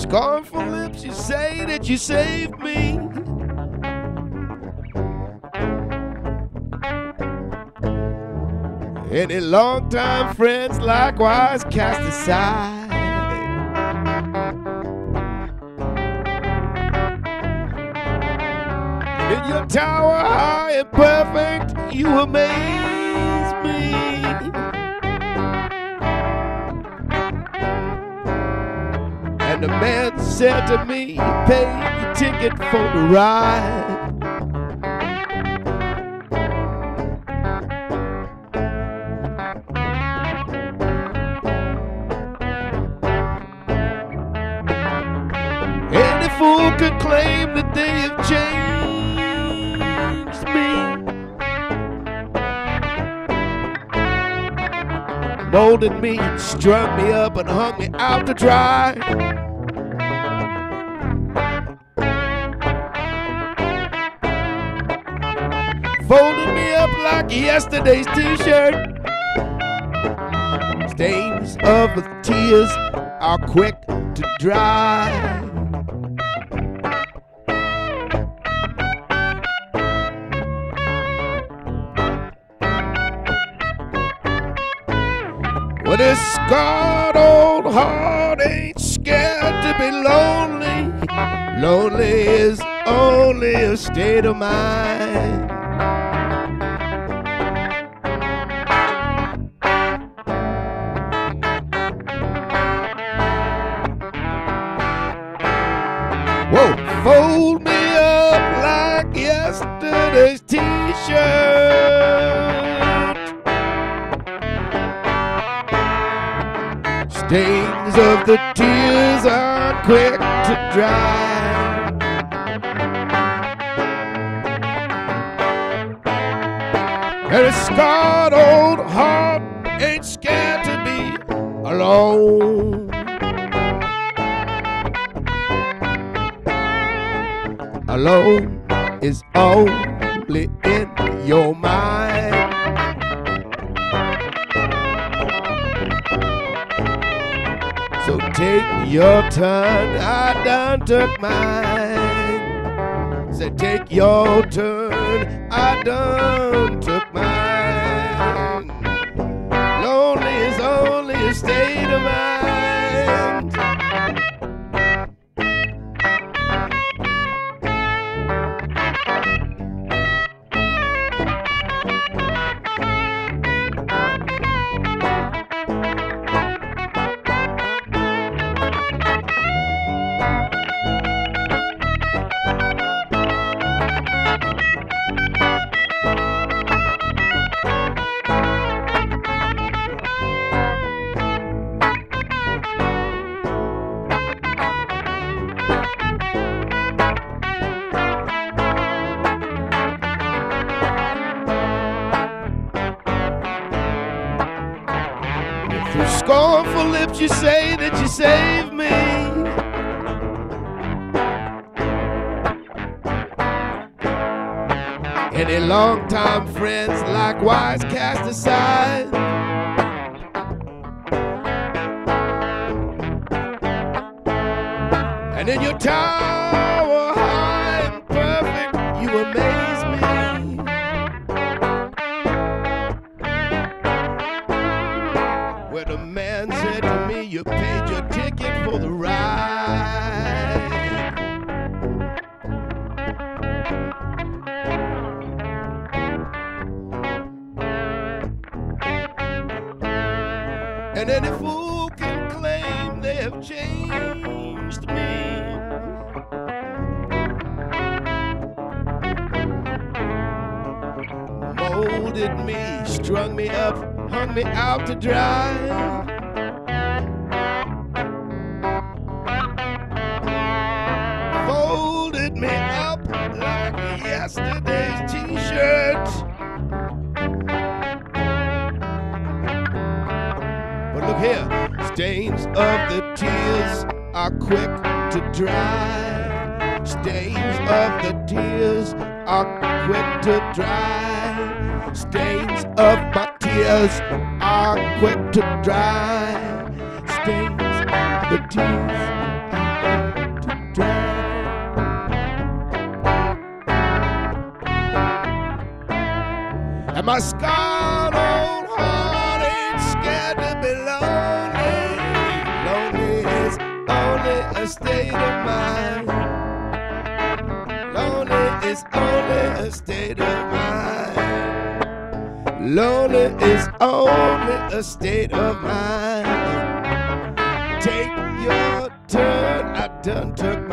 scornful lips, you say that you saved me. Any longtime friends likewise cast aside. In your tower high and perfect, you amaze me. And the man said to me, you paid your ticket for the ride. Any fool could claim that they have changed me, molded me, strung me up and hung me out to dry. Folded me up like yesterday's t-shirt. Stains of the tears are quick to dry. Well, this scarred old heart ain't scared to be lonely. Lonely is only a state of mind. Whoa, fold me up like yesterday's t-shirt. Stains of the tears are quick to dry. And a scarred old heart ain't scared to be alone. Alone is only in your mind. So take your turn, I done took mine. Say take your turn, I done took mine. Lonely is only a state of mind. Through scornful lips you say that you saved me. Any longtime friends likewise cast aside. And in your tower high and perfect, you amaze me. Where the man said to me, you paid your ticket for the ride. And any fool can claim they have changed me. Molded me, strung me up, hung me out to dry. Folded me up like yesterday's t-shirt. But look here, stains of the tears are quick to dry. Stains of the tears are quick to dry. Stains of my tears are quick to dry. Stains of the tears are quick My scarred old heart ain't scared to be lonely. Lonely is only a state of mind. Lonely is only a state of mind. Lonely is only a state of mind. Take your turn, I done took